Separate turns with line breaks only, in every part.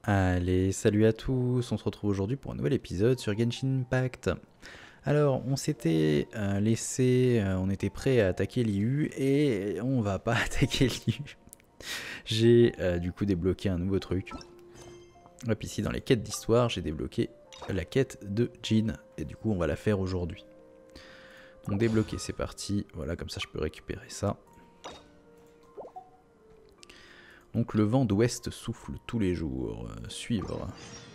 Allez, salut à tous, on se retrouve aujourd'hui pour un nouvel épisode sur Genshin Impact. Alors, on s'était on était prêt à attaquer l'IU et on va pas attaquer l'IU. J'ai du coup débloqué un nouveau truc. Hop, ici dans les quêtes d'histoire, j'ai débloqué la quête de Jean et du coup on va la faire aujourd'hui. Donc débloqué, c'est parti, voilà, comme ça je peux récupérer ça. Donc le vent d'ouest souffle tous les jours. Suivre.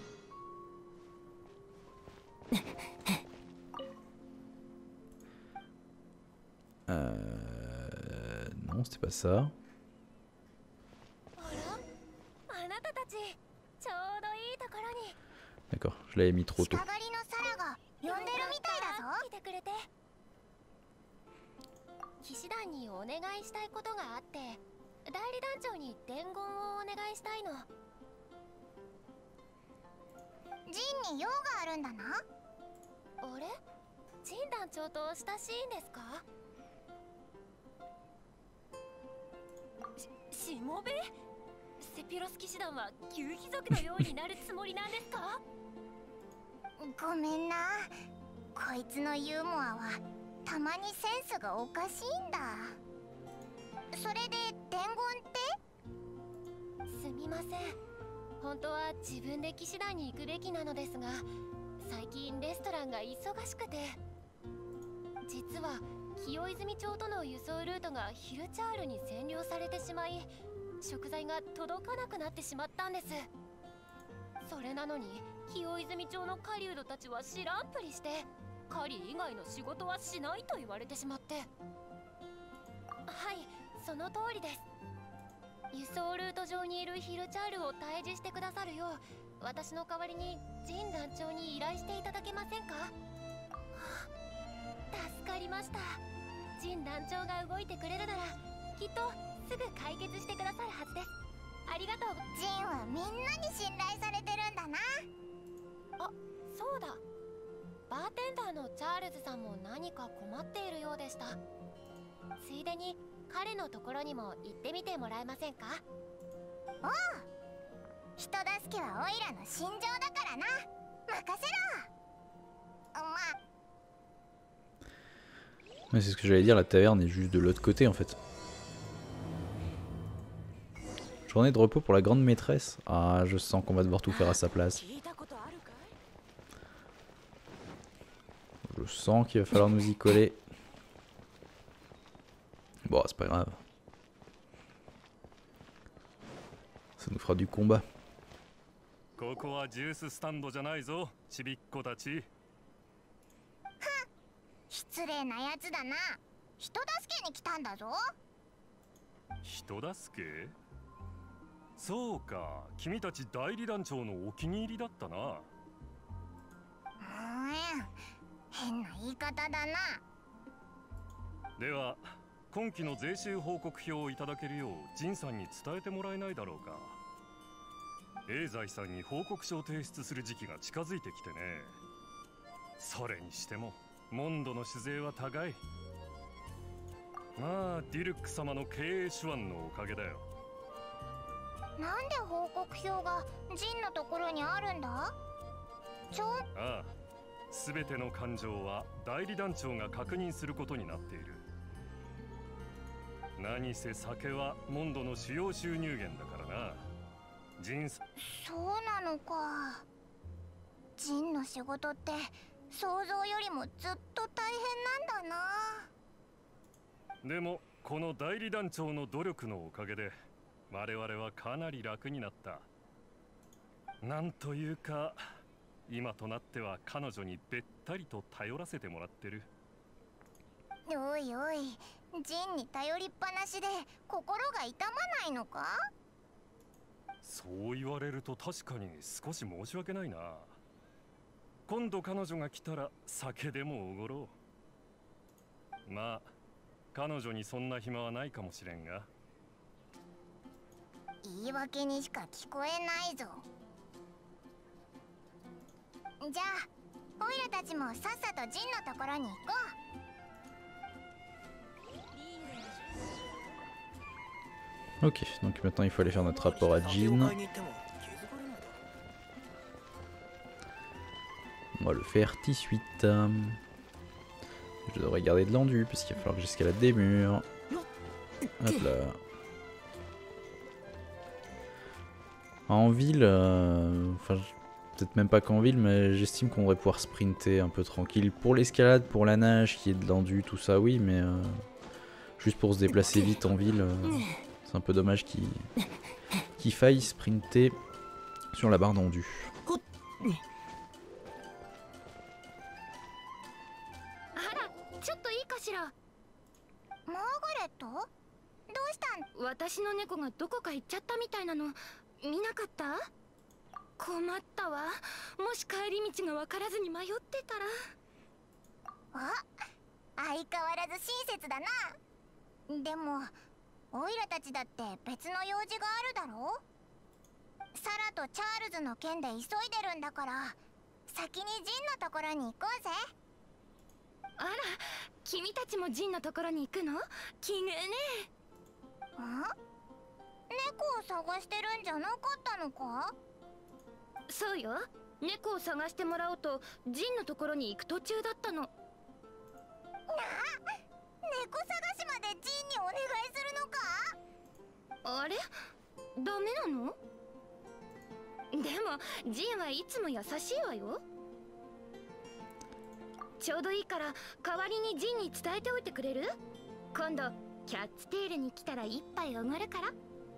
Non, c'était pas ça. D'accord, je l'avais mis trop tôt.
セピロス騎士団は旧貴族のようになるつもりなんですか？ごめんな、こいつのユーモアはたまにセンスがおかしいんだ。それで伝言って？すみません、本当は自分で騎士団に行くべきなのですが、最近レストランが忙しくて、実は清泉町との輸送ルートがヒルチャールに占領されてしまい、食材が届かなくなってしまったんです。それなのに清泉町の狩人たちは知らんぷりして、狩り以外の仕事はしないと言われてしまって。はい、その通りです。輸送ルート上にいるヒルチャールを退治してくださるよう、私の代わりにジン団長に依頼していただけませんか？助かりました。ジン団長が動いてくれるならきっとすぐ解決してくださるはずです。ありがとう。ジンはみんなに信頼されてるんだな。あ、そうだ。バーテンダーのチャールズさんも何か困っているようでした。ついでに彼のところにも行ってみてもらえませんか？おう、人助けはオイラの信条だからな。任せろ。
Ouais, c'est ce que j'allais dire, la taverne est juste de l'autre côté en fait. Journée de repos pour la grande maîtresse. Ah, je sens qu'on va devoir tout faire à sa place. Je sens qu'il va falloir nous y coller. Bon, c'est pas grave. Ça nous fera du combat.
ここはジューススタンドじゃないぞ、ちびっ子たち。
失礼なやつだな。人助けに来たんだぞ。
人助け？そうか、君たち代理団長のお気に入りだったな。
変な言い方だな。
では、今期の税収報告表をいただけるようジンさんに伝えてもらえないだろうか。永在さんに報告書を提出する時期が近づいてきてね。それにしてもモンドの酒税は高い。まあディルック様の経営手腕のおかげだよ。
なんで報告表がジンのところにあるんだ？
ああ、すべての勘定は代理団長が確認することになっている。何せ酒はモンドの主要収入源だからな。ジンさん。
そうなのか。ジンの仕事って想像よりもずっと大変なんだ
な。でもこの代理団長の努力のおかげで我々はかなり楽になった。なんというか今となっては彼女にべったりと頼らせてもらってる。
おいおい、ジンに頼りっぱなしで心が痛まないのか？
そう言われると確かに少し申し訳ないな。今度彼女が来たら酒でもおごろう。まあ彼女にそんな暇はないかもしれんが。
言い訳にしか聞こえないぞ。じゃあオイラたちもさっさとジンのところに行こう。
Ok, donc maintenant il faut aller faire notre rapport à Jean. va le faire tout de suite. Je devrais garder de l'endu puisqu'il va falloir que j'escalade des murs. Hop là. En ville, enfin peut-être même pas qu'en ville, mais j'estime qu'on devrait pouvoir sprinter un peu tranquille. Pour l'escalade, pour la nage, qui est de l'endu, tout ça oui, mais juste pour se déplacer vite en ville, c'est un peu dommage qu'il faille sprinter sur la barre d'endu.
マーガレット、どうしたん？
私の猫がどこか行っちゃったみたいなの見なかった？困ったわ。もし帰り道が分からずに迷ってたら。
あ、相変わらず親切だな。でもオイラたちだって別の用事があるだろう。サラとチャールズの件で急いでるんだから、先にジンのところに行こうぜ。
あら、君たちもジンのところに行くの？奇遇ね。
ん？猫を探してるんじゃなかったのか？
そうよ。猫を探してもらおうとジンのところに行く途中だったの。なあ、
猫探しまでジンにお願いするのか？
あれ？ダメなの？でもジンはいつも優しいわよ。ちょうどいいから代わりにジンに伝えておいてくれる？今度キャッツテールに来たら一杯おごるから。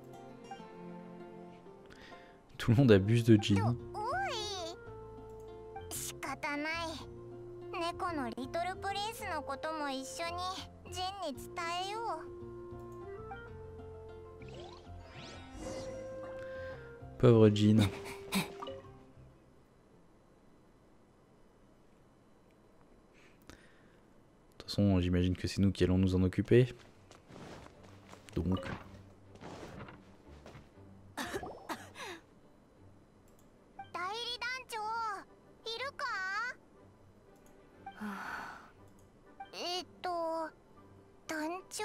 Tout le monde abuse de Jin.
おい、仕方ない。猫のリトルプリンスのことも一緒にジンに伝えよう。
Pauvre Jin. De toute façon, j'imagine que c'est nous qui allons nous en occuper. Donc...
代理団長、いるか？団長？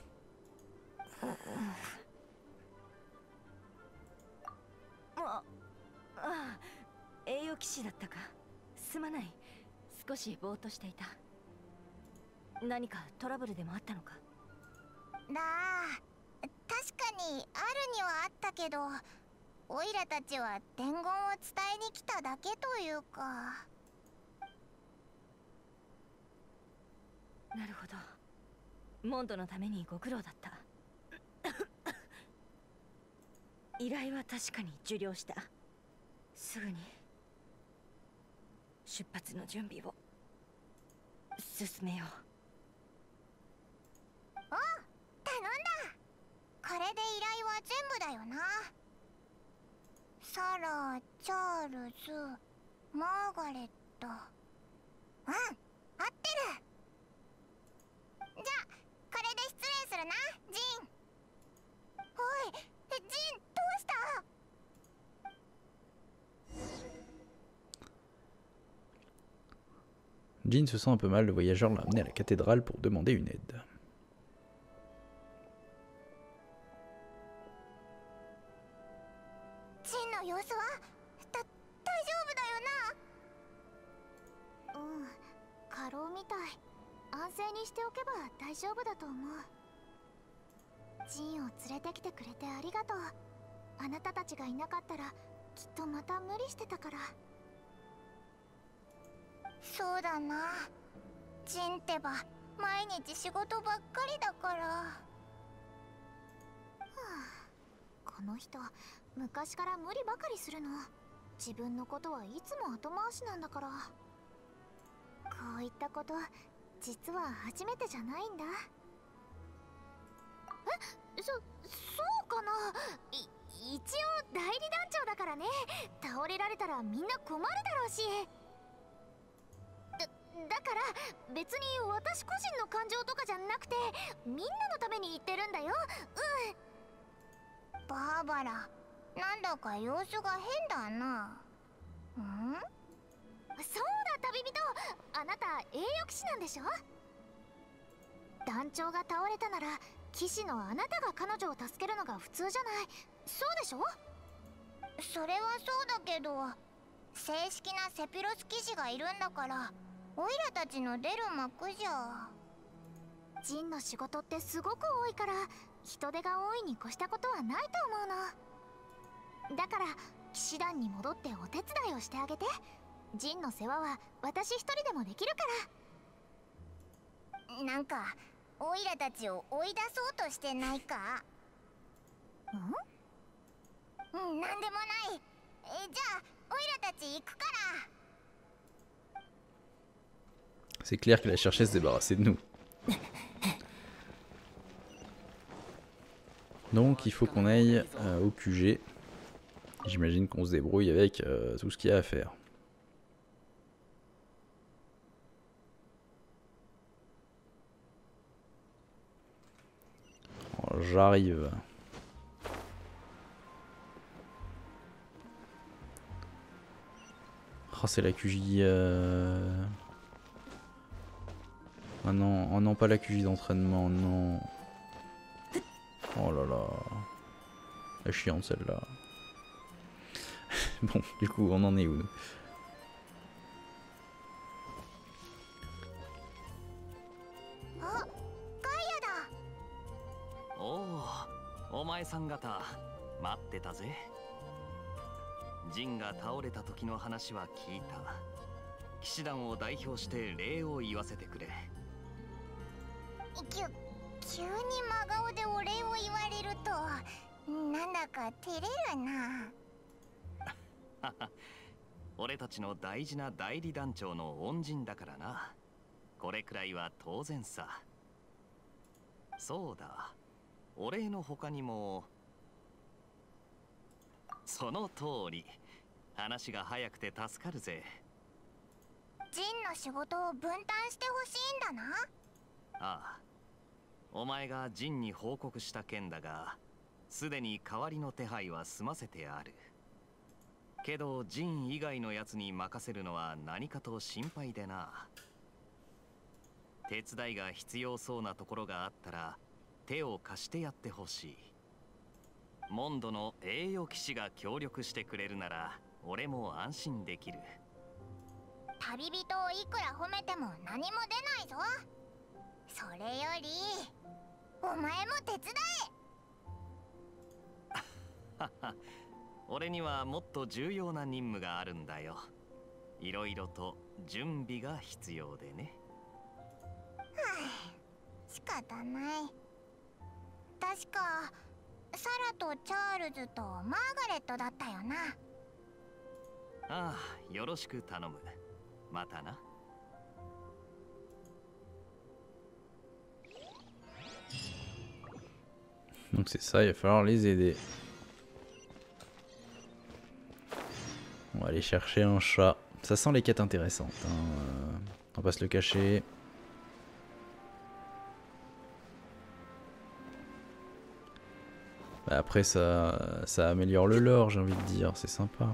栄養騎士だったか。すまない。少しぼーっとしていた。何かトラブルでもあったのか？
だあ、確かにあるにはあったけど、オイラたちは伝言を伝えに来ただけというか。
なるほど。モンドのためにご苦労だった。依頼は確かに受領した。すぐに出発の準備を進めよう。
おう、頼んだ。これで依頼は全部だよな。サラ、チャールズ、マーガレット。うん、合ってる。じゃあこれで失礼するな、ジン。おい、ジン、どうした？
Jin se sent un peu mal, le voyageur l'a amené à la cathédrale pour demander une aide.
ジンの様子は大丈夫だよな。うん、過労みたい。安静にしておけば大丈夫だと思う。ジンを連れてきてくれてありがとう。あなたたちがいなかったらきっとまた無理してたから。そうだな、ジンってば毎日仕事ばっかりだから。はあ、この人昔から無理ばかりするの。自分のことはいつも後回しなんだから。こういったこと実は初めてじゃないんだ。そうかな。一応代理団長だからね。倒れられたらみんな困るだろうし。だから別に私個人の感情とかじゃなくてみんなのために言ってるんだよ。うん。バーバラ、なんだか様子が変だな。そうだ旅人、あなた栄誉騎士なんでしょ？団長が倒れたなら騎士のあなたが彼女を助けるのが普通じゃない。そうでしょ？それはそうだけど、 正式なセピロス騎士がいるんだから、オイラたちの出る幕じゃ。ジンの仕事ってすごく多いから、人手が多いに越したことはないと思うの。だから騎士団に戻ってお手伝いをしてあげて。ジンの世話は私一人でもできるから。なんかオイラたちを追い出そうとしてないか？なんでもない。じゃあオイラたち行くから。
C'est clair qu'elle a cherché à se débarrasser de nous. Donc il faut qu'on aille au QG. J'imagine qu'on se débrouille avec tout ce qu'il y a à faire. J'arrive. Oh, c'est la QJ. Ah non, oh non, pas la QJ d'entraînement, non. Oh là là. La chiante celle-là. Bon, du coup, on en est où nous?
Oh, お前さん方待ってたぜ。ジンが倒れた時の話は聞いた。騎士団を代表して礼を言わせてくれ。
急に真顔でお礼を言われるとなんだか照れるな。
俺たちの大事な代理団長の恩人だからな。これくらいは当然さ。そうだ、お礼の他にも。その通り。話が早くて助かるぜ。
ジンの仕事を分担してほしいんだな。
ああ、お前がジンに報告した件だが、すでに代わりの手配は済ませてある。けどジン以外のやつに任せるのは何かと心配でな。手伝いが必要そうなところがあったら手を貸してやってほしい。モンドの栄誉騎士が協力してくれるなら俺も安心できる。
旅人をいくら褒めても何も出ないぞ。それよりお前も手伝
え。俺にはもっと重要な任務があるんだよ。いろいろと準備が必要でね。
はあ、仕方ない。確かサラとチャールズとマーガレットだったよな。
ああ、よろしく頼む。またな。
Donc c'est ça, il va falloir les aider. On va aller chercher un chat. Ça sent les quêtes intéressantes, hein. On va pas se le cacher. Bah après ça améliore le lore, j'ai envie de dire, c'est sympa.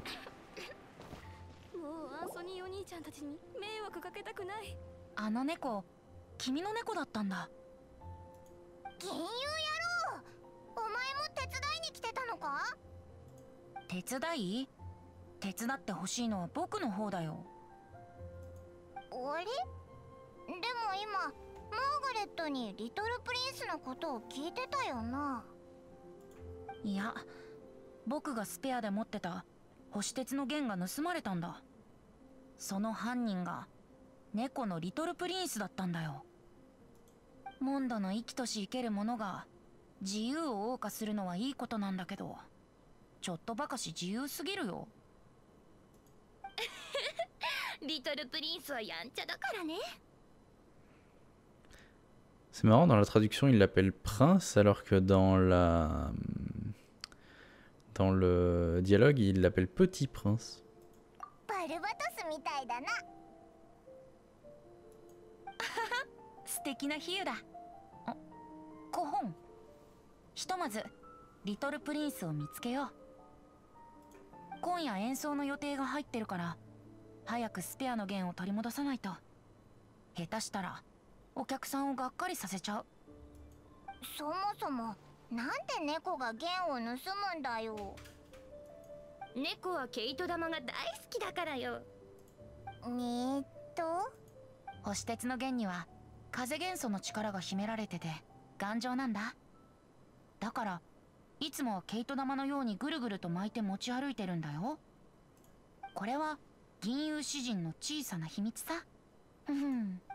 あの猫、君の猫だったんだ。
銀融野郎、お前も手伝いに来てたのか？
手伝い？手伝ってほしいのは僕の方だよ。
あれ？でも今マーガレットにリトルプリンスのことを聞いてたよな。
いや、僕がスペアで持ってた星鉄の弦が盗まれたんだ。その犯人が猫のリトルプリンスだったんだよ。モンドの生きとし生けるものが自由を謳歌するのはいいことなんだけど、ちょっとばかし自由すぎるよ。
リトルプリンスはやんちゃだからね。
C'est marrant, dans la traduction il l'appelle prince alors que dans le dialogue il l'appelle petit prince.
バルバトスみたいだな。
素敵な比喩だ。コホン、ひとまずリトルプリンスを見つけよう。今夜演奏の予定が入ってるから早くスペアの弦を取り戻さないと。下手したらお客さんをがっかりさせちゃう。
そもそもなんで猫が弦を盗むんだよ。
猫は毛糸玉が大好きだからよ。
星鉄の弦には風元素の力が秘められてて頑丈なんだ。だからいつも毛糸玉のようにぐるぐると巻いて持ち歩いてるんだよ。これは銀融詩人の小さな秘密さ。
へえ、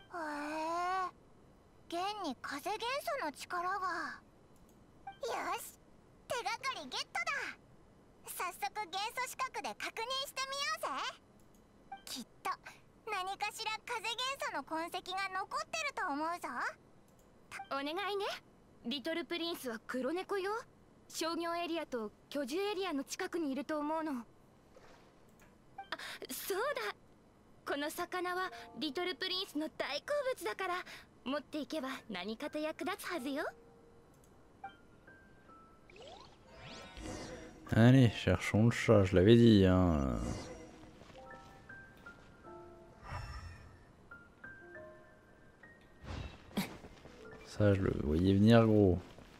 弦に風元素の力が。よし、手がかりゲットだ。早速元素視覚で確認してみようぜ。きっと何かしら風元素の痕跡が残ってると思うぞ。
お願いね。リトルプリンスは黒猫よ。商業エリアと居住エリアの近くにいると思うの。あ、そうだ。この魚はリトルプリンスの大好物だから、持っていけば何かと役立つはずよ。
Allez, cherchons le chat, je l'avais dit, hein. Ça, je le voyais venir gros.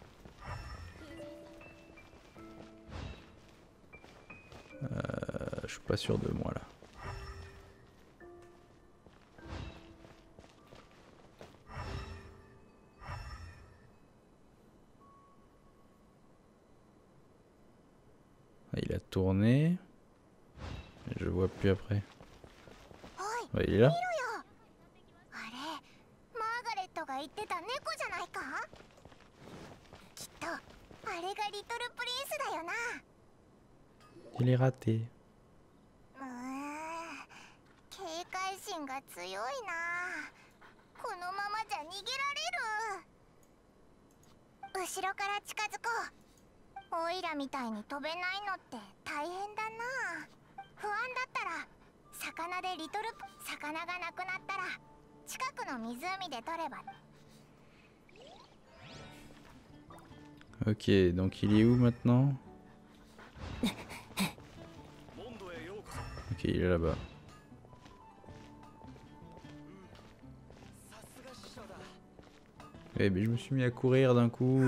Je suis pas sûr de moi là. Il a tourné. Et je le vois plus après. Ouais, il est là.
あれ、マーガレットが言ってた猫じゃないか。きっとあれがリトルプリンスだよな。
Il est raté.
警戒心が強いな。このままじゃ逃げられる。後ろから近づこう。オイラみたいに飛べないのって大変だな。不安だったら魚で魚がなくなったら近くの湖で取れば。
Ok, donc il est où maintenant? Ok, il est là-bas. Eh mais je me suis mis à courir d'un coup.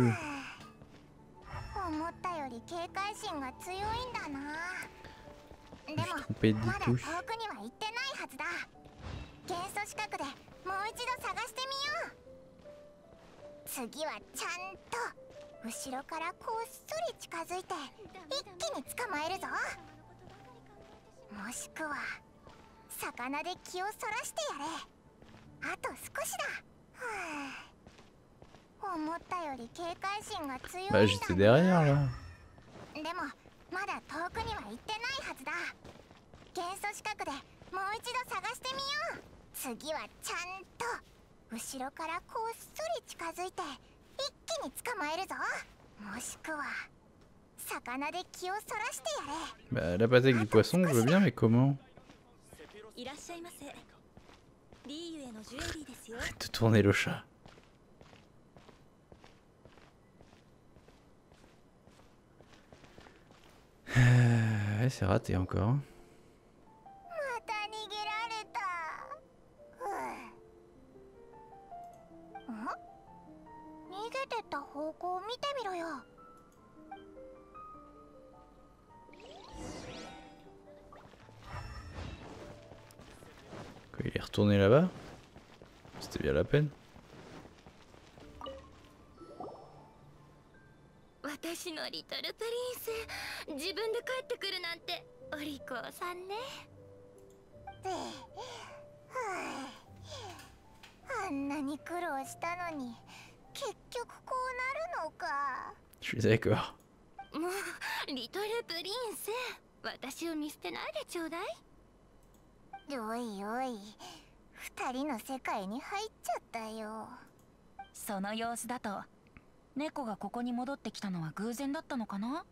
思ったより警戒心が強いんだな。でもまだ遠くには行ってないはずだ。元素視覚でもう一度探してみよう。次はちゃんと後ろからこっそり近づいて一気に捕まえるぞ。もしくは魚で気をそらしてやれ。あと少しだ。思ったより警戒心が強いんだ。
Bah j'étais derrière là.
でもまだ遠くには行ってないはずだ。元素視覚でもう一度探してみよう。次はちゃんと後ろからこっそり近づいて一気に捕まえるぞ。もしくは魚で気をそらしてやれ。
Bah la pâte avec du poisson, je veux bien, mais comment?
いらっしゃいませ。リーユへのジュエリーですよ。
Arrête de tourner le chat. Ouais, c'est raté encore.
また逃げられた。逃げてった方向を見てみろよ。
Il est retourné là-bas? C'était bien la peine.
私のリトルプリンス、自分で帰ってくるなんてお利口さんね。
あんなに苦労したのに結局こうなるのか。
Je suis d'accord.
もうリトルプリンス、私を見捨てないでちょうだい。
おいおい、二人の世界に入っちゃったよ。
その様子だと猫がここに戻ってきたのは偶然だったのかな。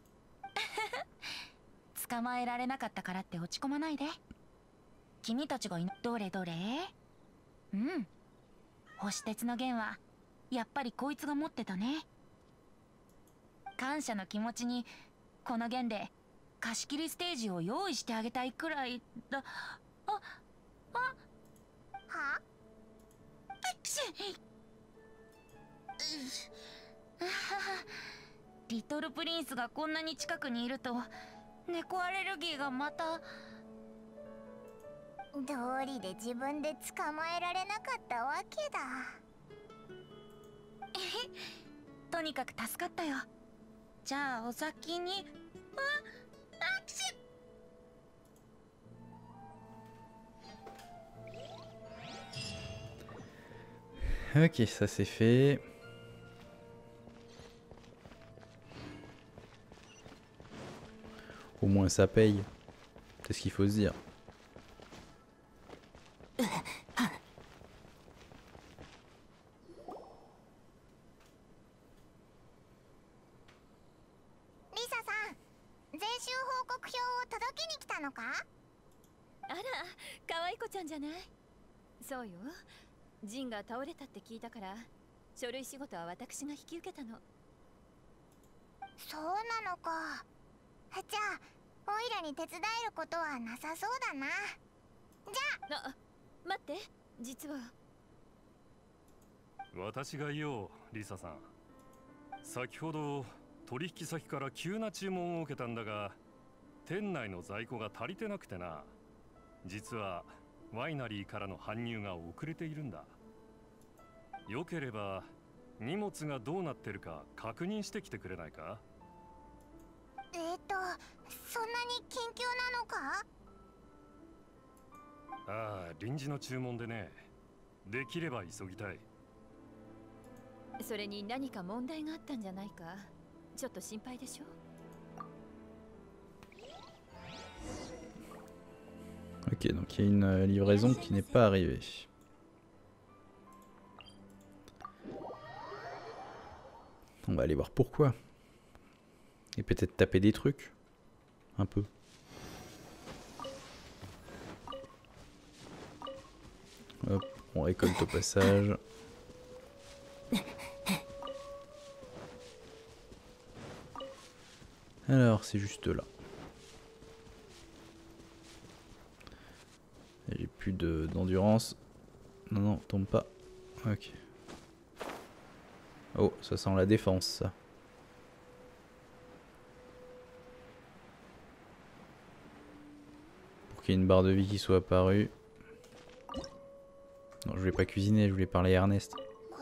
捕まえられなかったからって落ち込まないで。君たちがどれどれ。うん、星鉄の弦はやっぱりこいつが持ってたね。感謝の気持ちにこの弦で貸し切りステージを用意してあげたいくらいだ。はリトルプリンスがこんなに近くにいると猫アレルギーがまた。
道理で自分で捕まえられなかったわけだ。
とにかく助かったよ。じゃあお先に。あ、きし。
Ok, ça c'est fait. Au moins ça paye. C'est ce qu'il faut se dire.
Lisa さん、税収報告表を届けに来たのか？
あら、可愛い子ちゃんじゃない。そうよ。ジンが倒れたって聞いたから、書類仕事は私が引き受けたの。
そうなのか。じゃあ、オイラに手伝えることはなさそうだな。じゃあ。
待って、実は。
私が言おう、リサさん。先ほど取引先から急な注文を受けたんだが、店内の在庫が足りてなくてな。実はワイナリーからの搬入が遅れているんだ。よければ荷物がどうなってるか確認してきてくれないか？
そんなに緊急なのか？
ああ、臨時の注文でね。できれば急ぎたい。
それに何か問題があったんじゃないか。ちょっと心配でしょ。
Ok, donc il y a une livraison qui n'est pas arrivée. On va aller voir pourquoi. Et peut-être taper des trucs. Un peu. Hop, on récolte au passage. Alors, c'est juste là. J'ai plus d'endurance. Non, non, tombe pas. Ok. Oh, ça sent la défense, ça. Pour qu'il y ait une barre de vie qui soit apparue. Non, je voulais pas cuisiner, je voulais parler à Ernest.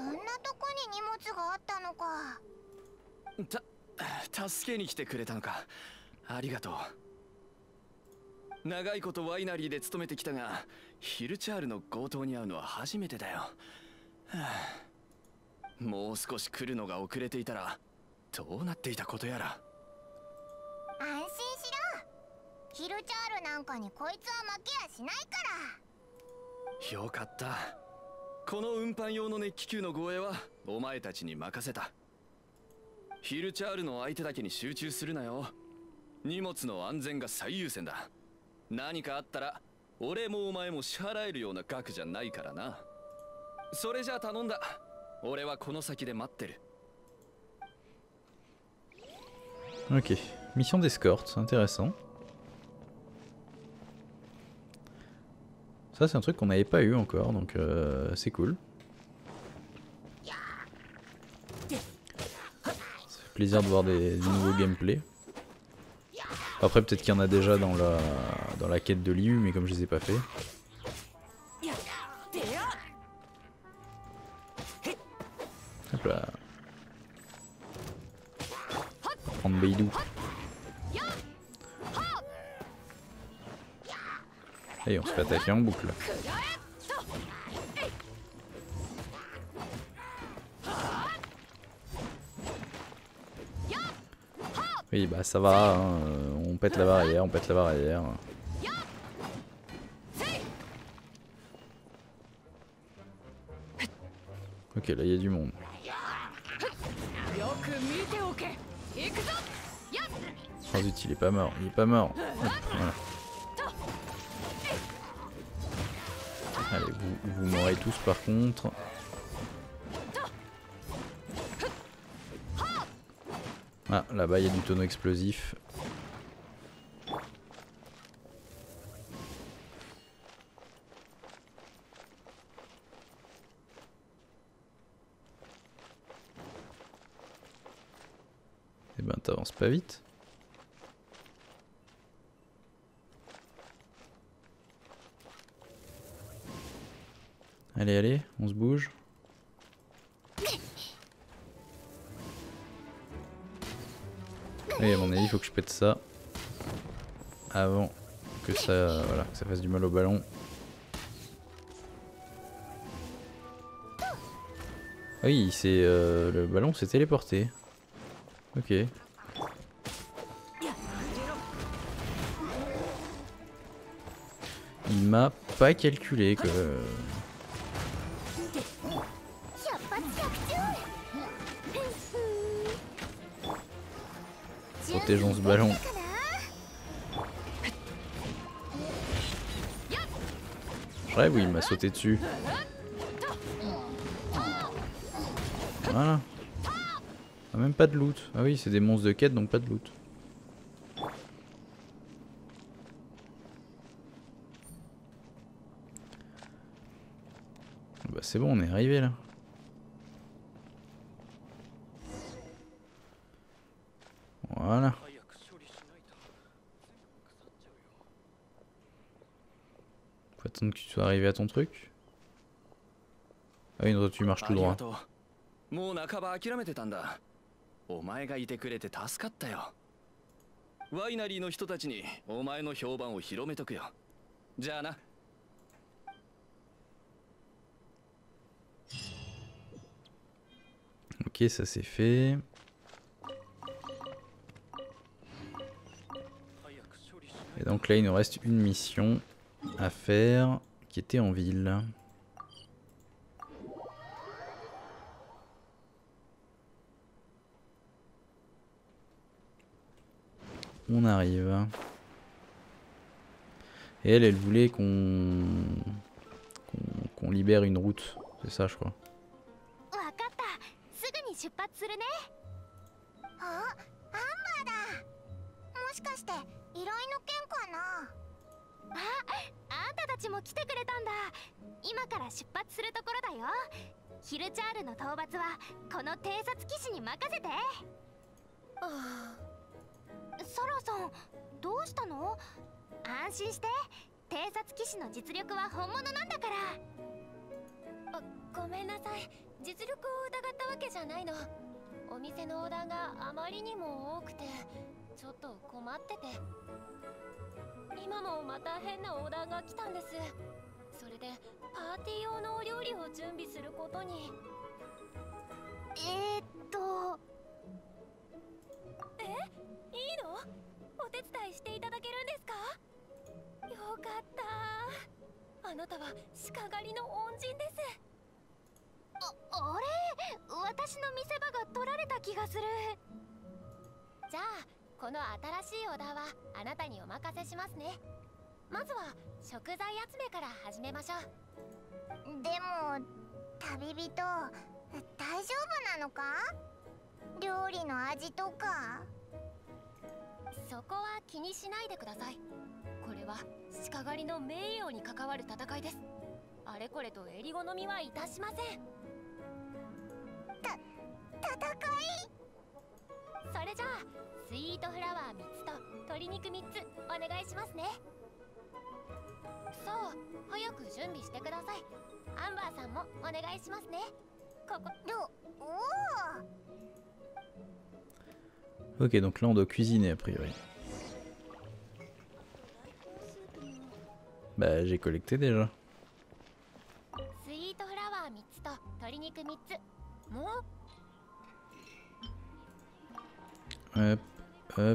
助けに来てくれたのか。ありがとう。長いことワイナリーで勤めてきたが、ヒルチャールの強盗に会うのは初めてだよ。はあ、もう少し来るのが遅れていたらどうなっていたことやら。
安心しろ。ヒルチャールなんかにこいつは負けやしないから。
よかった。この運搬用の熱気球の護衛はお前たちに任せた。ヒルチャールの相手だけに集中するなよ。荷物の安全が最優先だ。何かあったら俺もお前も支払えるような額じゃないからな。それじゃあ頼んだ。俺はこの先で待ってる。
Ok, mission d'escorte, c'est intéressant. Ça c'est un truc qu'on n'avait pas eu encore, donc c'est cool. Ça fait plaisir de voir des nouveaux gameplays. Après peut-être qu'il y en a déjà dans la quête de Liu, mais comme je les ai pas fait. Hop là. Prendre Beidou. Et on se fait attaquer en boucle. Oui bah ça va, hein. On pète la barrière, on pète la barrière. Ok, là il y a du monde. Oh zut, il est pas mort, il est pas mort. Hop, voilà. Allez, vous mourrez tous par contre. Ah, là-bas il y a du tonneau explosif. Eh ben t'avances pas vite. Allez, allez, on se bouge. Et à mon avis, il faut que je pète ça avant que ça, voilà, que ça fasse du mal au ballon. Ah oui, c'est le ballon s'est téléporté. Ok. Il m'a pas calculé que. Protégeons ce ballon. Je rêve où il m'a sauté dessus. Voilà. Ah, même pas de loot. Ah oui, c'est des monstres de quête donc pas de loot. Bah c'est bon, on est arrivé là. Voilà. Faut attendre que tu sois arrivé à ton truc. Ah oui, non, tu marches tout droit.
もう半ば諦めてたんだ。お前がいてくれて助かったよ。ワイナリーの人たちにお前の評判を広めとくよ。じゃあな。
Ok, ça c'est fait. Et donc là, il nous reste une mission à faire qui était en ville. On arrive. Et elle voulait qu'on libère une route. C'est ça, je crois.
出発するね。あ、アンバーだ。もしかして依頼の件かな。あんたたちも来てくれたんだ。今から出発するところだよ。ヒルチャールの討伐はこの偵察騎士に任せて。サラさん、どうしたの？安心して。偵察騎士の実力は本物なんだから。ごめんなさい。実力を疑ったわけじゃないの。お店のオーダーがあまりにも多くてちょっと困ってて、今もまた変なオーダーが来たんです。それでパーティー用のお料理を準備することに。いいの？お手伝いしていただけるんですか？よかった。あなたは鹿狩りの恩人です。あれ、私の見せ場が取られた気がする。じゃあこの新しいオーダーはあなたにお任せしますね。まずは食材集めから始めましょう。でも旅人、大丈夫なのか？料理の味とか。そこは気にしないでください。これは鹿狩りの名誉に関わる戦いです。あれこれと襟好みはいたしません。戦い。それじゃあスイートフラワー3つと鶏肉3つお願いしますね。さあ早く準備してください。アンバーさんもお願いしますね。ここ。
Ok, donc là on doit cuisiner a priori. Bah j'ai collecté déjà.
スイートフラワー3つと鶏肉3つ。もう
Hop, hop.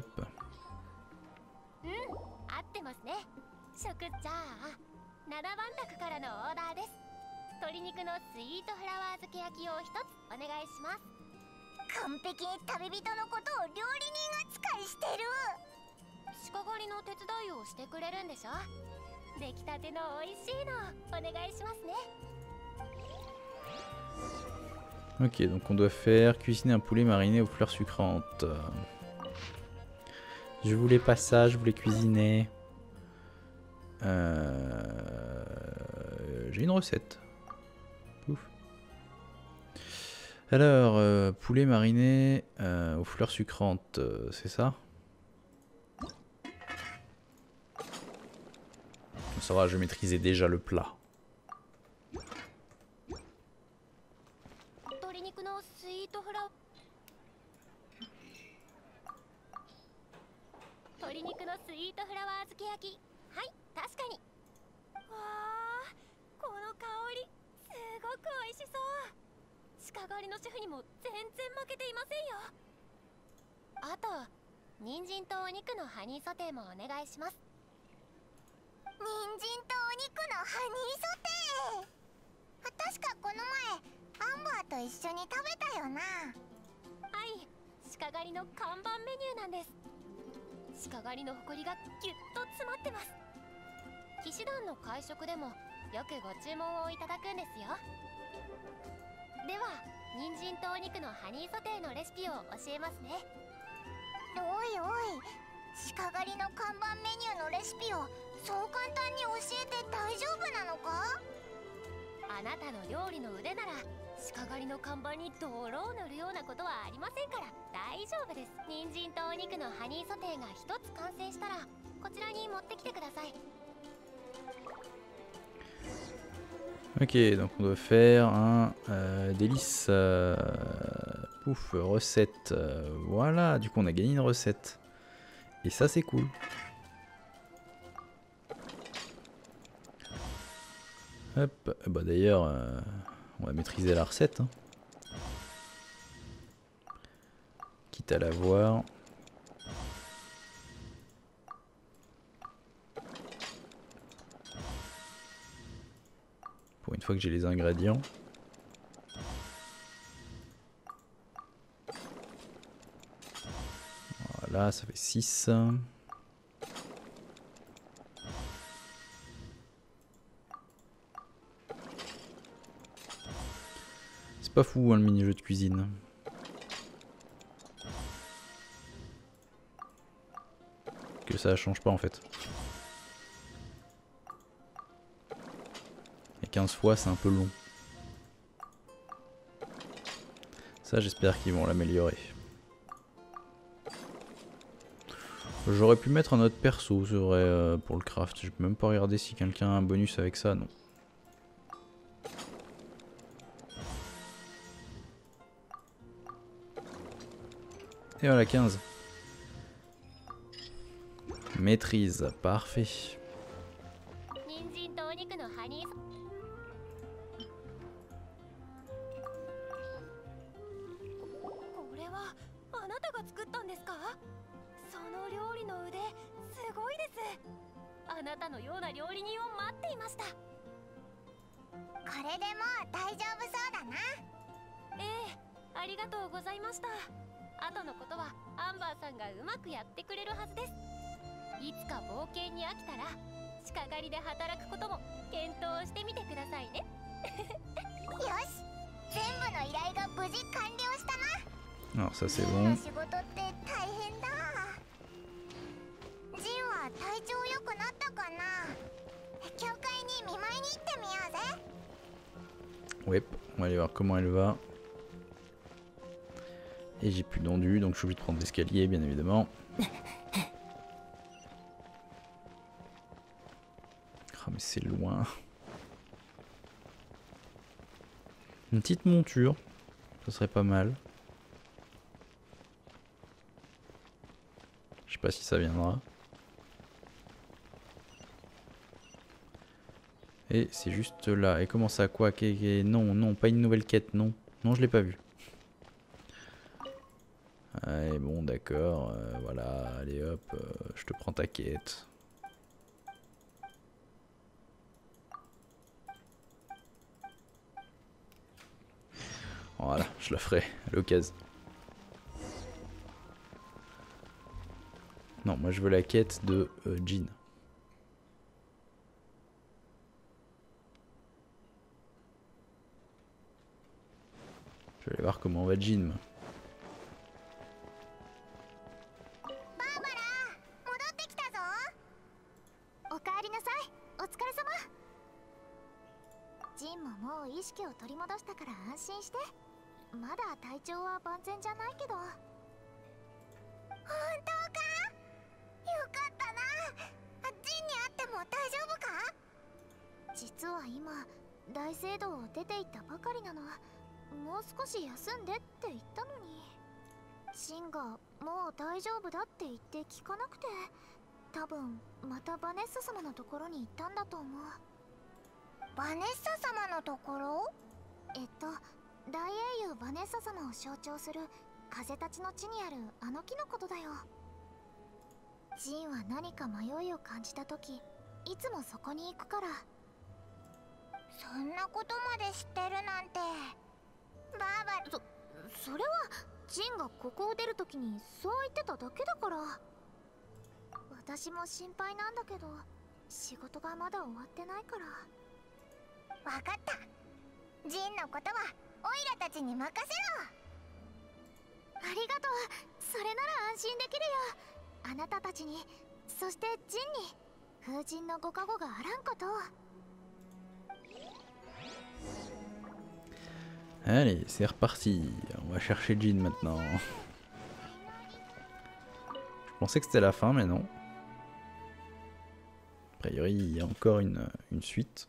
合ってますね。じゃあ7番宅からのオーダーです。鶏肉のスイートフラワー漬け焼きを1つお願いします。完璧に旅人のことを料理人扱いしてる。鹿狩りの手伝いをしてくれるんでしょ。出来たての美味しいのお願いしますね。
Ok, donc on doit faire cuisiner un poulet mariné aux fleurs sucrantes. Je voulais pas ça, je voulais cuisiner. J'ai une recette. Ouf. Alors, poulet mariné aux fleurs sucrantes, c'est ça? Ça va, je maîtrisais déjà le plat.
ー漬け焼き。はい、確かに。わあ、この香りすごく美味しそう。鹿狩りのシェフにも全然負けていませんよ。あと人参とお肉のハニーソテーもお願いします。人参とお肉のハニーソテー、確かこの前アンバーと一緒に食べたよな。はい、鹿狩りの看板メニューなんです。鹿狩りの誇りがギュッと詰まってます。騎士団の会食でもよくご注文をいただくんですよ。では人参とお肉のハニーソテーのレシピを教えますね。おいおい、鹿狩りの看板メニューのレシピをそう簡単に教えて大丈夫なのか？あなたの料理の腕なら鹿狩りの看板に泥を塗るようなことはありませんから大丈夫です。人参とお肉のハニーソテーが一つ完成したらこちらに持ってきてください。
Ok, donc on doit faire un délice pouf, recette. Voilà, du coup on a gagné une recette. Et ça c'est cool. Hop, bah d'ailleurs on va maîtriser la recette. Hein. Quitte à la voir. Pour une fois que j'ai les ingrédients. Voilà, ça fait 6. C'est pas fou hein, le mini-jeu de cuisine. Que ça change pas en fait. 15 fois c'est un peu long. Ça j'espère qu'ils vont l'améliorer. J'aurais pu mettre un autre perso, c'est vrai, pour le craft. Je peux même pas regarder si quelqu'un a un bonus avec ça, non. Et voilà, 15. Maîtrise, parfait. Alors ça c'est bon. Ouais, on va aller voir comment elle va. Et j'ai plus d'endu, donc je suis obligé de prendre l'escalier bien évidemment. Ah mais c'est loin. Une petite monture, ça serait pas mal. Je sais pas si ça viendra. Et c'est juste là. Et comment ça quoi? Non, non, pas une nouvelle quête, non. Non, je l'ai pas vu. Allez, bon, d'accord. Voilà, allez hop, je te prends ta quête. Voilà, je la ferai à l'occasion. Non, moi je veux la quête de Jean. Je vais aller voir comment va Jean.
多分またバネッサ様のところに行ったんだと思う。バネッサ様のところ？大英雄バネッサ様を象徴する風たちの地にあるあの木のことだよ。ジンは何か迷いを感じた時、いつもそこに行くから。そんなことまで知ってるなんて。バーバ、それはジンがここを出る時にそう言ってただけだから。私も心配なんだけど、仕事がまだ終わってないから。わかった。ジンのことはオイラたちに任せろ。ありがとう。それなら安心できるよ。あなたたちに、そしてジンに風神のご加護があらんことを。
Allez, c'est reparti. On va chercher Jin maintenant. Je pensais que c'était la fin, mais non. A priori, il y a encore une suite.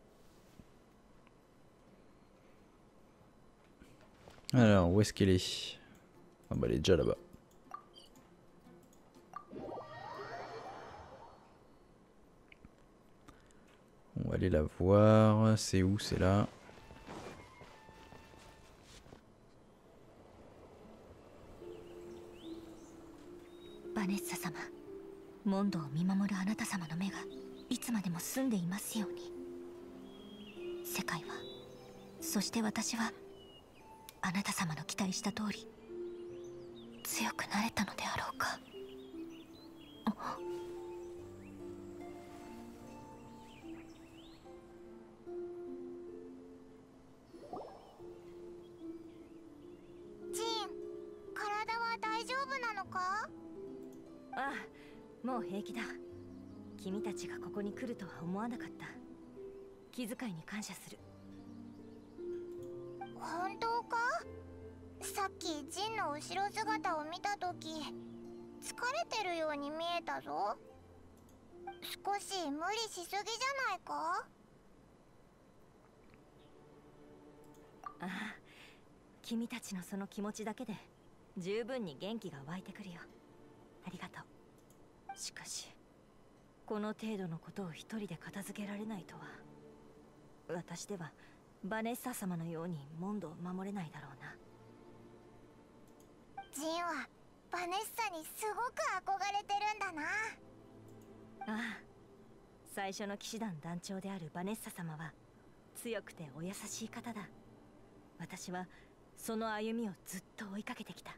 Alors, où est-ce qu'elle est? Ah bah elle est déjà là-bas. On va aller la voir. C'est où? C'est là.
Vanessa様、モンドを見守るあなた様の目がいつまでも澄んでいますように。世界は、そして私はあなた様の期待した通り強くなれたのであろうか。
ジン、体は大丈夫なのか？
ああ、もう平気だ。君たちがここに来るとは思わなかった。気遣いに感謝する。
本当か？さっきジンの後ろ姿を見たとき、疲れてるように見えたぞ。少し無理しすぎじゃないか？
ああ、君たちのその気持ちだけで十分に元気が湧いてくるよ。ありがとう。しかしこの程度のことを一人で片付けられないとは。私ではバネッサ様のようにモンドを守れないだろうな。
ジンはバネッサにすごく憧れてるんだな。
ああ、最初の騎士団団長であるバネッサ様は強くてお優しい方だ。私はその歩みをずっと追いかけてきた。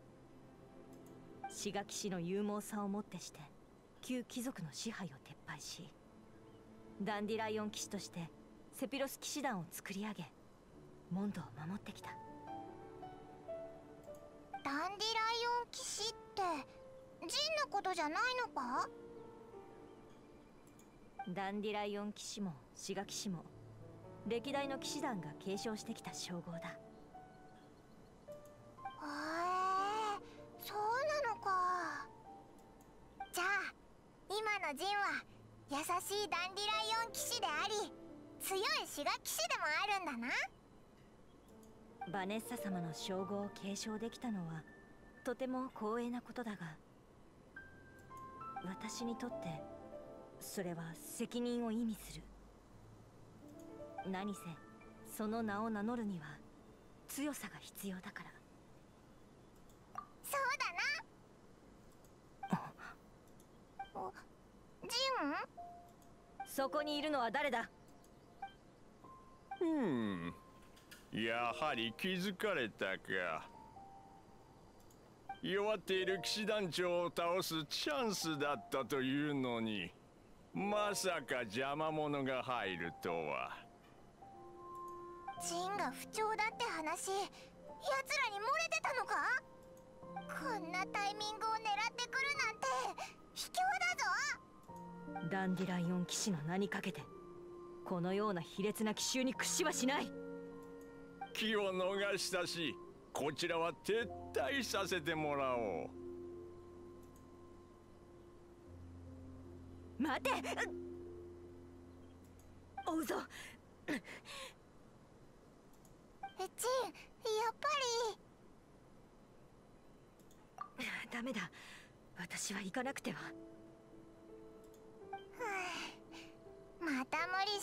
志賀騎士の勇猛さをもってして旧貴族の支配を撤廃し、ダンディライオン騎士としてセピロス騎士団を作り上げ、モンドを守ってきた。
ダンディライオン騎士ってジンのことじゃないのか？
ダンディライオン騎士も志賀騎士も歴代の騎士団が継承してきた称号だ。
へえ、そうなのか。じゃあ今のジンは優しいダンディライオン騎士であり、強い志賀騎士でもあるんだな。
バネッサ様の称号を継承できたのはとても光栄なことだが、私にとってそれは責任を意味する。何せその名を名乗るには強さが必要だから。
そうだな。ジン？
そこにいるのは誰だ？
やはり気づかれたか。弱っている騎士団長を倒すチャンスだったというのに、まさか邪魔者が入るとは。
ジンが不調だって話、奴らに漏れてたのか？こんなタイミングを狙ってくるなんて卑怯だぞ。
ダンディライオン騎士の名にかけてこのような卑劣な奇襲に屈しはしない。
気を逃したし、こちらは撤退させてもらおう。
待て！追うぞ。
ジン、やっぱり。
ダメだ、私は行かなくては。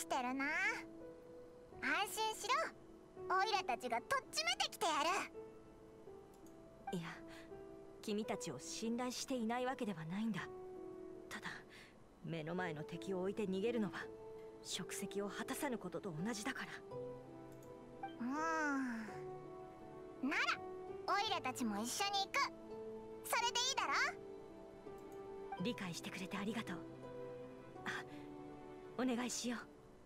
してるな。安心しろ。オイラたちがとっちめてきてやる。
いや、君たちを信頼していないわけではないんだ。ただ目の前の敵を置いて逃げるのは職責を果たさぬことと同じだから。
ならオイラたちも一緒に行く。それでいいだろ。
理解してくれてありがとう。あ、お願いしよう。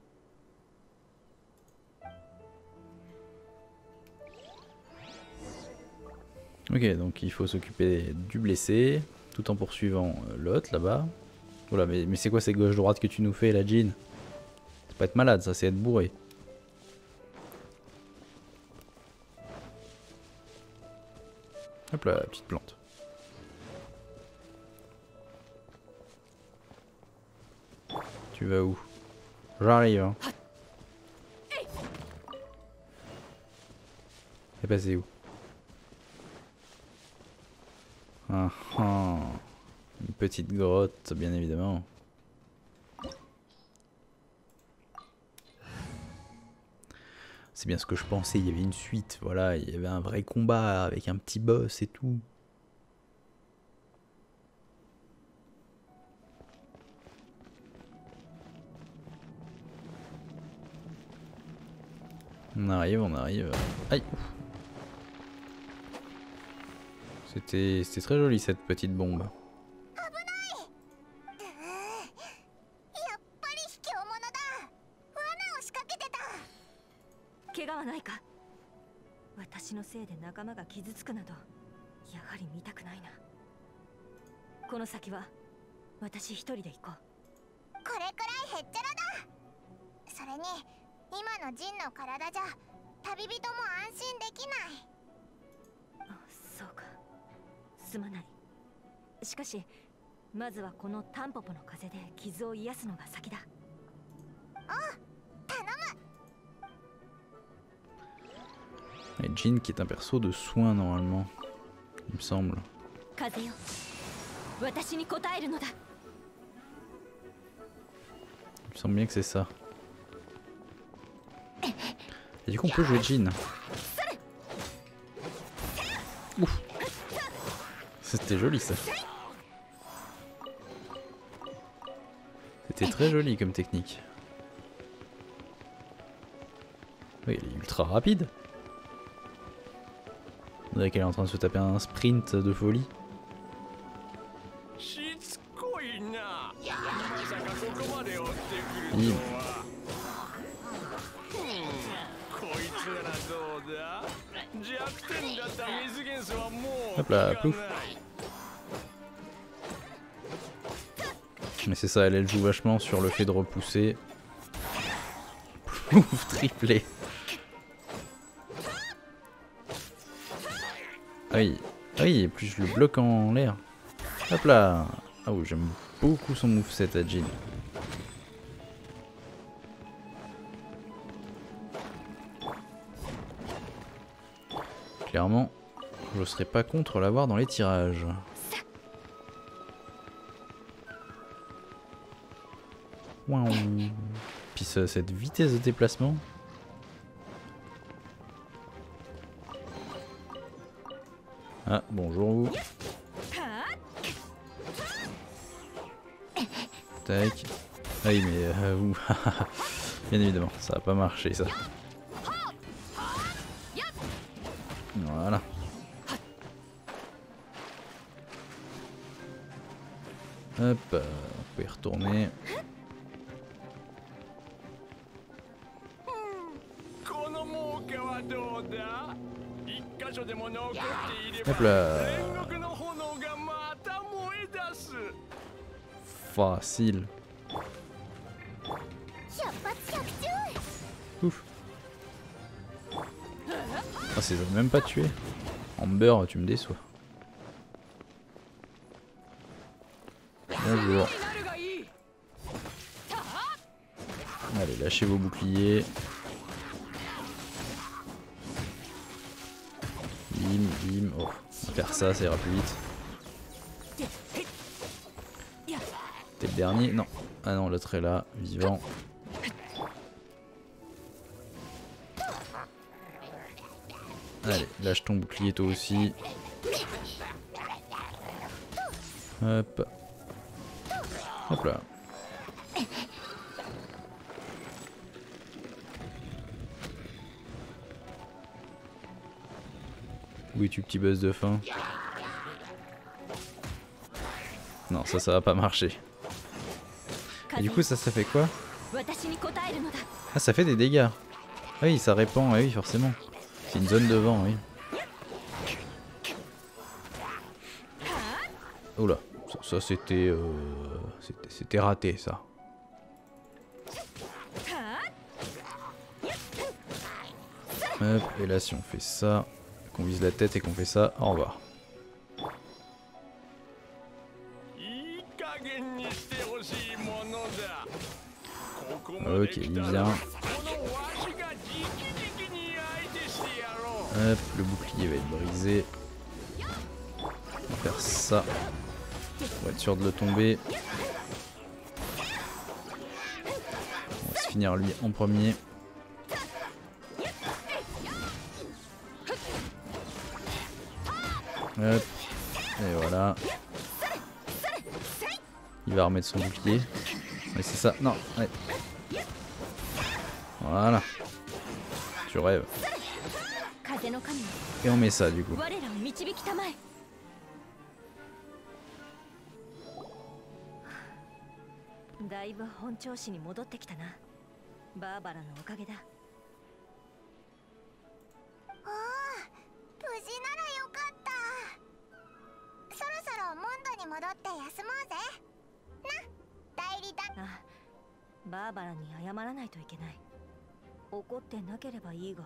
Ok, donc il faut s'occuper du blessé, tout en poursuivant l'autre là-bas. Voilà, mais c'est quoi ces gauche-droite que tu nous fais, la Jean? C'est pas être malade, ça, c'est être bourré. Hop là, petite plante. Tu vas où? J'arrive. Hein. T'es passé où? Ah, ah. Une petite grotte, bien évidemment. C'est bien ce que je pensais, il y avait une suite, voilà, il y avait un vrai combat avec un petit boss et tout. On arrive, on arrive. Aïe! C'était très joli cette petite bombe. Et Jean qui est un perso de soin normalement, il me semble. Il me semble bien que c'est ça. Et du coup on peut jouer Jean. Ouf. C'était joli ça. C'était très joli comme technique. Oui, elle est ultra rapide. On dirait qu'elle est en train de se taper un sprint de folie. Bim. Hop là, plouf. Mais c'est ça, elle joue vachement sur le fait de repousser. Plouf, triplé. Ah oui, et plus je le bloque en l'air. Hop là. Ah oui, j'aime beaucoup son moveset à Jean. Clairement, je serais pas contre l'avoir dans les tirages. Waouh. Puis cette vitesse de déplacement. Ah, bonjour vous. Tac. Ah oui, mais vous. Bien évidemment, ça va pas marcher ça. Voilà. Hop, on peut y retourner. Hop là. Facile. Ouf. Ah, c'est même pas tué. Amber, tu me déçois. Bonjour. Allez, lâchez vos boucliers. Bim, bim. Oh, on va faire ça, ça ira plus vite. T'es le dernier? Non. Ah non, l'autre est là, vivant. Allez, lâche ton bouclier toi aussi. Hop. Hop là. Où es-tu, petit buzz de fin? Non, ça va pas marcher. Et du coup, ça fait quoi? Ah, ça fait des dégâts. Ah oui, ça répand, ah oui, forcément. C'est une zone de vent, oui. Oh là, ça c'était... C'était raté, ça. Hop, et là, si on fait ça, qu'on vise la tête et qu'on fait ça, au revoir. Ok, il vient. Hop, le bouclier va être brisé. On va faire ça. Pour être sûr de le tomber. On va se finir lui en premier. Hop. Et voilà. Il va remettre son bouclier. Mais c'est ça. Non, ouais. Voilà. Tu rêves. Et on met ça du coup.
だいぶ本調子に戻ってきたな。バーバラのおかげだ。
ああ、無事ならよかった。そろそろモンドに戻って休もうぜ。な、代理だ。
あ、バーバラに謝らないといけない。怒ってなければいいが。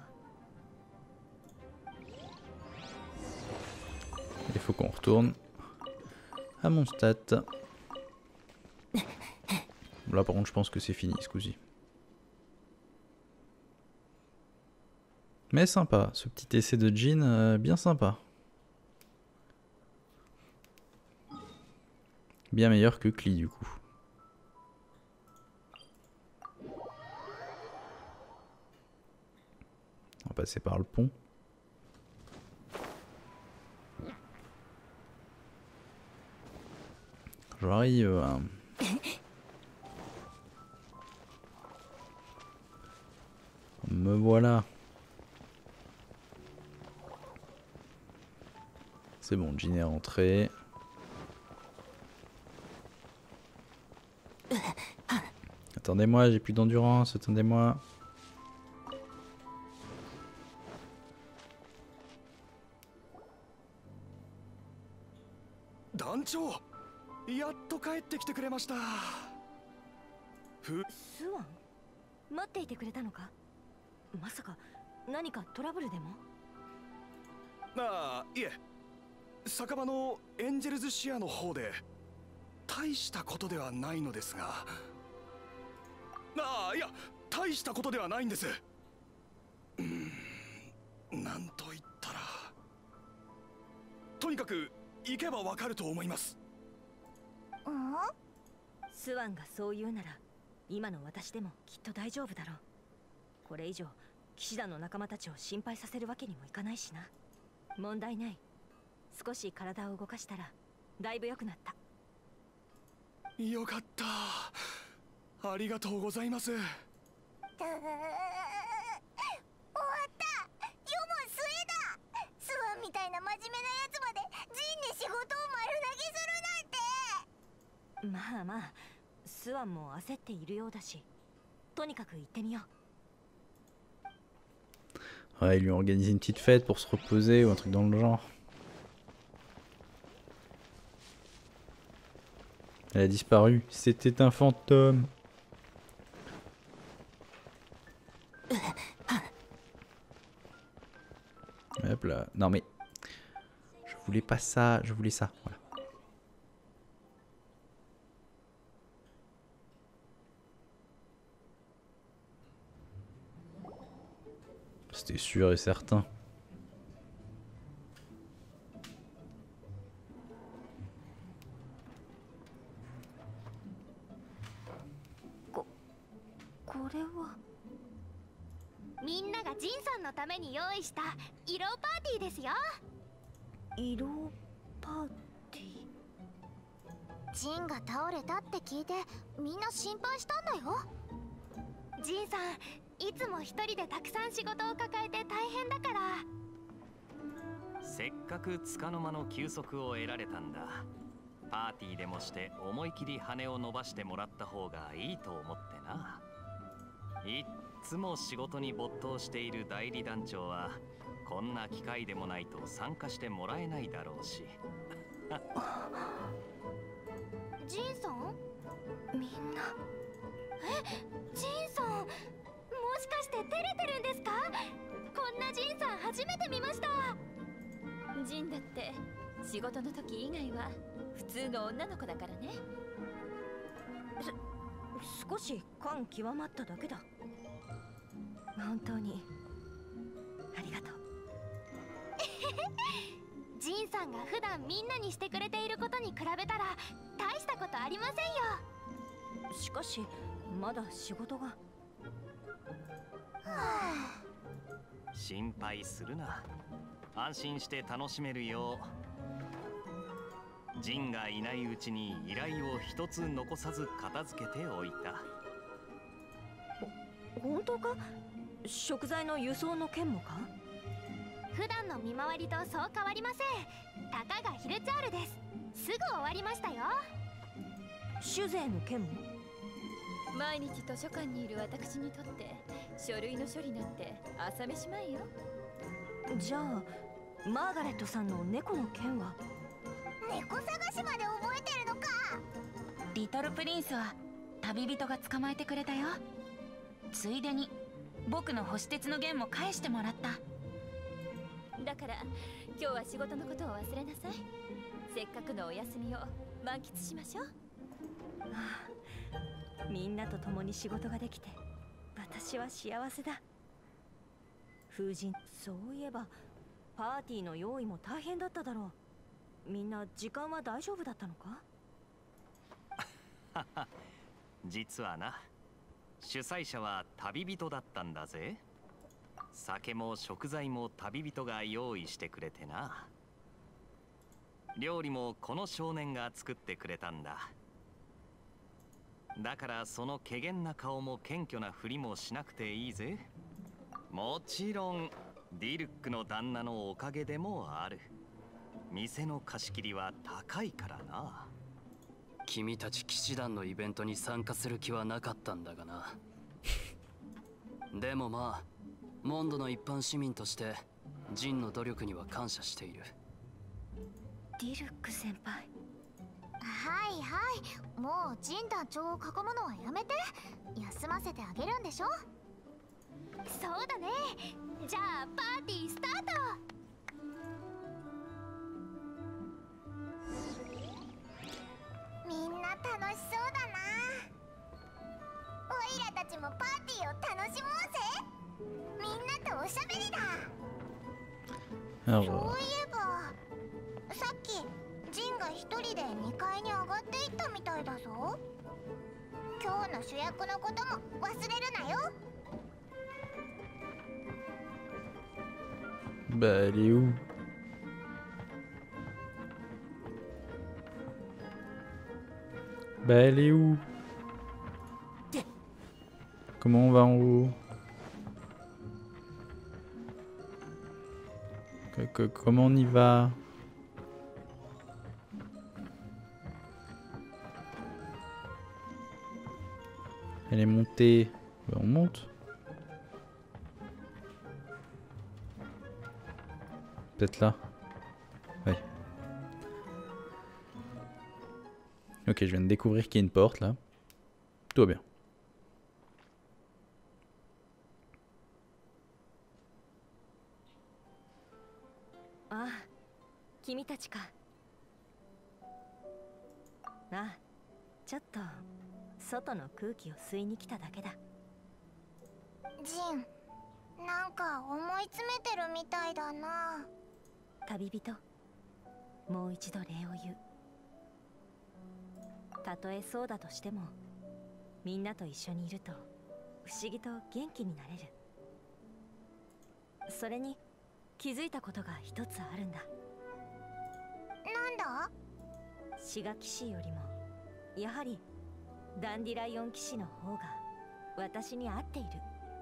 Il faut qu'on retourne à mon stat. Là par contre je pense que c'est fini ce coup-ci. Mais sympa, ce petit essai de Jean, bien sympa. Bien meilleur que Klee du coup. On va passer par le pont. J'arrive. Me voilà. C'est bon, Jean est rentré. Attendez-moi, j'ai plus d'endurance, attendez-moi.
Dancho, やっと帰ってきてくれました。
スワン、待っていてくれたのか？まさか何かトラブルでも？
ああ、いえ、酒場のエンジェルズシアの方で大したことではないのですが。ああ、いや、大したことではないんです。なんと言ったら、とにかく行けばわかると思います。
スワンがそう言うなら、今の私でもきっと大丈夫だろう。これ以上騎士団の仲間たちを心配させるわけにもいかないしな。問題ない。少し体を動かしたらだいぶ良くなった。
よかった。ありがとうございます。終わった。
世も末だ。スワンみたいな真面目なやつまでジンに仕事を丸投げするなんて。
まあまあ、スワンも焦っているようだし、とにかく行ってみよう。
Ouais, ils lui ont organisé une petite fête pour se reposer ou un truc dans le genre. Elle a disparu. C'était un fantôme. Hop là. Non mais... Je voulais pas ça, je voulais ça. Voilà. C'était sûr et certain.
みんながジンさんのために用意した色パーティーですよ。
色パーティー。
ジンが倒れたって聞いてみんな心配したんだよ。
ジンさんいつも一人でたくさん仕事を抱えて大変だから。
せっかく束の間の休息を得られたんだ。パーティーでもして思い切り羽を伸ばしてもらった方がいいと思ってな。いっつも仕事に没頭している代理団長はこんな機会でもないと参加してもらえないだろうし。
ジンさん？
みんな。
ジンさん、もしかして照れてるんですか？こんなジンさん初めて見ました。
ジンだって仕事の時以外は普通の女の子だからね。
少し感極まっただけだ。本当にありがとう。
ジンさんが普段みんなにしてくれていることに比べたら大したことありませんよ。
しかしまだ仕事が。
心配するな。安心して楽しめるようジンがいないうちに依頼を一つ残さず片付けておいた。
本当か？食材の輸送の件もか？
普段の見回りとそう変わりません。たかがヒルチャールです。すぐ終わりましたよ。
酒税の件も？
毎日図書館にいる私にとって書類の処理なんて朝飯前よ。
じゃあマーガレットさんの猫の件は？
猫探しまで覚えてるのか。
リトルプリンスは旅人が捕まえてくれたよ。ついでに僕の星鉄の弦も返してもらった。
だから今日は仕事のことを忘れなさい。せっかくのお休みを満喫しましょう。
みんなと共に仕事ができて私は幸せだ。風神、そういえばパーティーの用意も大変だっただろう。みんな時間は大丈夫だったのか？
実はな、主催者は旅人だったんだぜ。酒も食材も旅人が用意してくれてな。料理もこの少年が作ってくれたんだ。だからその怪訝な顔も謙虚なふりもしなくていいぜ。もちろんディルックの旦那のおかげでもある。店の貸し切りは高いからな。
君たち騎士団のイベントに参加する気はなかったんだがな。でもまあモンドの一般市民としてジンの努力には感謝している。
ディルック先輩。
はいはい、もうジン団長を囲むのはやめて。休ませてあげるんでしょ。
そうだね。じゃあパーティースタート。
みんな楽しそうだな。オイラたちもパーティーを楽しもうぜ。みんなとおしゃべりだ。そういえばさっきジンが一人で2階に上がっていったみたいだぞ。今日の主役のことも忘れるなよ。
Bah, elle est où? Bah, elle est où? Comment on va en haut? Comment on y va? Elle est montée. On monte? Peut-être là. Ouais. Ok, je viens de découvrir qu'il y a une porte là. Tout va bien.
Ah, 君たちか。あ、ちょっと外の空気を吸いに来ただけだ。
ジン、なんか思い詰めてるみたいだな。
旅人、もう一度礼を言う。たとえそうだとしても、みんなと一緒にいると不思議と元気になれる。 それに気づいたことが一つあるんだ。
なんだ？
シガ騎士よりもやはりダンディライオン騎士の方が私に合っている。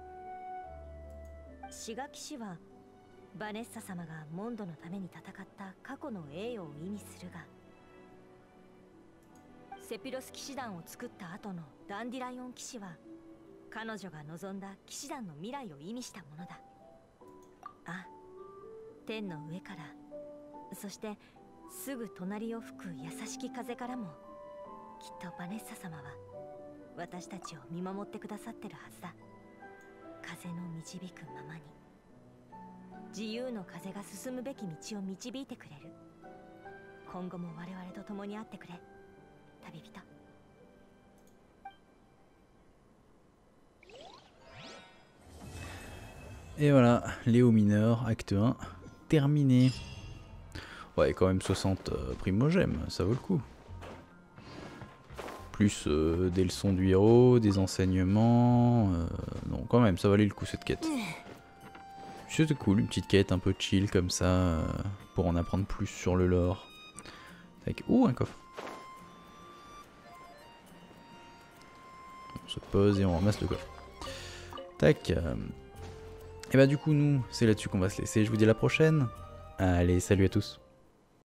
シガ騎士はバネッサ様がモンドのために戦った過去の栄誉を意味するが、セピロス騎士団を作った後のダンディライオン騎士は彼女が望んだ騎士団の未来を意味したものだ。あ、天の上から、そしてすぐ隣を吹く優しき風からもきっとバネッサ様は私たちを見守ってくださってるはずだ。風の導くままに自由の風が進むべき道を導いてくれる。今後も我々と共にあってくれ、旅人。
Et voilà, Léo mineur, acte 1, terminé. Ouais, quand même 60 primogèmes, ça vaut le coup. Plus des leçons du héros, des enseignements... non, quand même, ça valait le coup cette quête. C'était cool, une petite quête un peu chill comme ça, pour en apprendre plus sur le lore. Avec... Ouh, un coffre. On se pose et on ramasse le coffre. Tac. Et bah du coup nous, c'est là-dessus qu'on va se laisser. Je vous dis à la prochaine. Allez, salut à tous.